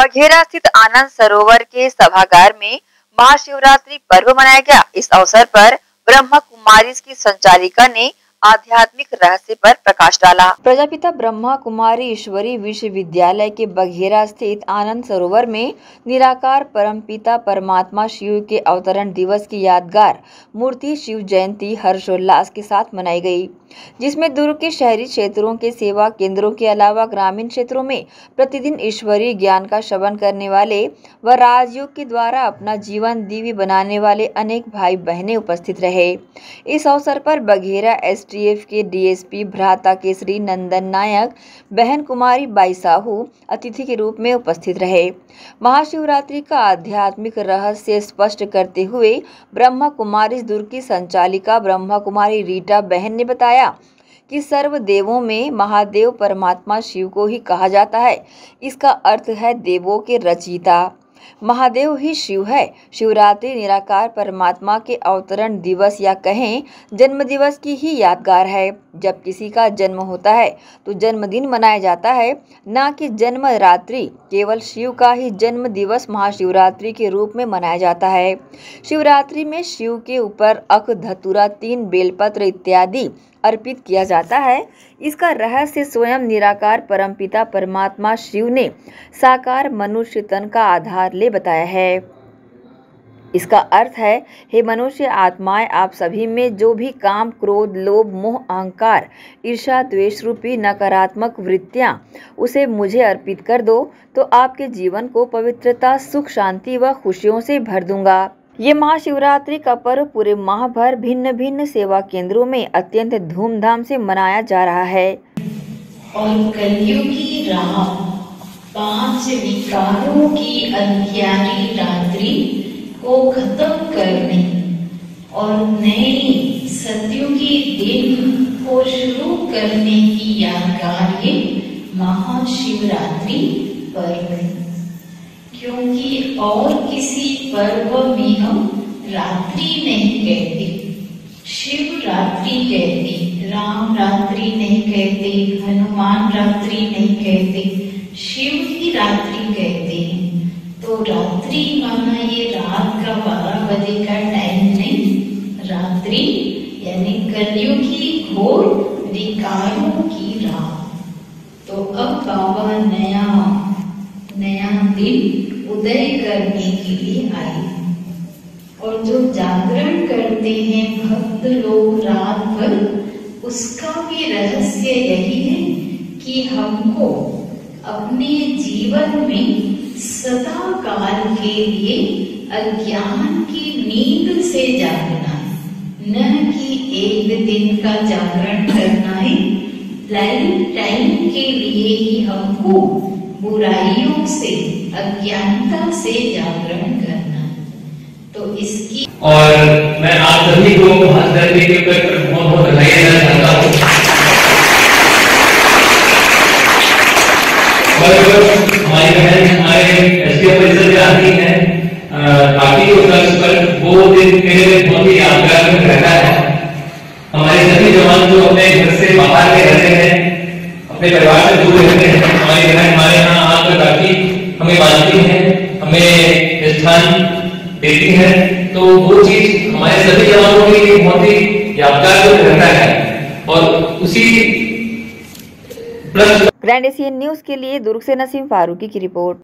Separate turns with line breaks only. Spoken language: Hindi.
बघेरा स्थित आनंद सरोवर के सभागार में महाशिवरात्रि पर्व मनाया गया। इस अवसर पर ब्रह्मा कुमारी की संचालिका ने आध्यात्मिक रहस्य पर प्रकाश डाला। प्रजापिता ब्रह्मा कुमारी ईश्वरी विश्वविद्यालय के बघेरा स्थित आनंद सरोवर में निराकार परमपिता परमात्मा शिव के अवतरण दिवस की यादगार मूर्ति शिव जयंती हर्षोल्लास के साथ मनाई गई, जिसमें दुर्ग के शहरी क्षेत्रों के सेवा केंद्रों के अलावा ग्रामीण क्षेत्रों में प्रतिदिन ईश्वरीय ज्ञान का श्रवण करने वाले व राजयोग के द्वारा अपना जीवन दिव्य बनाने वाले अनेक भाई बहनें उपस्थित रहे। इस अवसर पर बघेरा एसटीएफ के डीएसपी भ्राता केसरी नंदन नायक, बहन कुमारी बाई साहू अतिथि के रूप में उपस्थित रहे। महाशिवरात्रि का आध्यात्मिक रहस्य स्पष्ट करते हुए ब्रह्मा कुमारी दुर्ग की संचालिका ब्रह्मा कुमारी रीटा बहन ने बताया कि सर्व देवों में महादेव परमात्मा शिव को ही कहा जाता है। इसका अर्थ है देवों के रचयिता। महादेव ही शिव है। शिवरात्रि निराकार परमात्मा के अवतरण दिवस या कहें जन्म दिवस की ही यादगार है। जब किसी का जन्म होता है तो जन्मदिन मनाया जाता है, न कि जन्म रात्रि। केवल शिव का ही जन्म दिवस महाशिवरात्रि के रूप में मनाया जाता है। शिवरात्रि में शिव के ऊपर अख, धतूरा, 3 बेलपत्र इत्यादि अर्पित किया जाता है। इसका रहस्य स्वयं निराकार परमपिता परमात्मा शिव ने साकार मनुष्य तन का आधार ले बताया है। इसका अर्थ है, हे मनुष्य आत्माएं, आप सभी में जो भी काम, क्रोध, लोभ, मोह, अहंकार, ईर्ष्या, द्वेष रूपी नकारात्मक वृत्तियां, उसे मुझे अर्पित कर दो तो आपके जीवन को पवित्रता, सुख, शांति व खुशियों से भर दूंगा। ये महाशिवरात्रि का पर्व पूरे माह भर भिन्न भिन्न सेवा केंद्रों में अत्यंत धूमधाम से मनाया जा रहा है।
और कलयुग की राह 5 विकारों की अंधियारी रात्रि को खत्म करने और नई सतयुगी दिन को शुरू करने की यादगार ये महाशिवरात्रि पर्व है। क्योंकि और किसी पर्व में हम रात्रि नहीं कहते, शिवरात्रि कहते, राम रात्रि नहीं कहते, हनुमान रात्रि नहीं कहते, शिव ही रात्रि कहते हैं। तो रात्रि माना ये रात का 12 बजे का टाइम नहीं, रात्रि यानी कलयुग की घोर विकारों की रात। तो अब बाबा नया दिन उदय करने के लिए आए और जो जागरण करते हैं भक्त लोग रात भर, उसका भी रहस्य यही है कि हमको अपने जीवन में सदा काल के लिए अज्ञान की नींद से जागना है, न कि एक दिन का जागरण करना है। लाइफ टाइम के लिए ही हमको बुराइयों से, अज्ञानता से जागरण करना। तो इसकी
और मैं आप सभी को हाथ धरने के ऊपर बहुत बधाई देना चाहता हूँ। और हमारी बहन हमारे एसटीएफ परिसर में आती है, काफी उत्कर्ष पर वो दिन मेरे लिए बहुत ही यादगार में रहता है। हमारे सभी जवान जो अपने घर से बाहर में रहते हैं, अपने परिवार से दूर रहते हैं, हमारी बहन हमारे यहाँ आकर काफी हमें बांधती है, हमें स्थान देती है। तो वो चीज हमारे सभी जवानों के लिए बहुत ही यादगार रहता है। और उसी
ग्रैंड एशियन न्यूज के लिए दुर्ग से नसीम फारूकी की रिपोर्ट।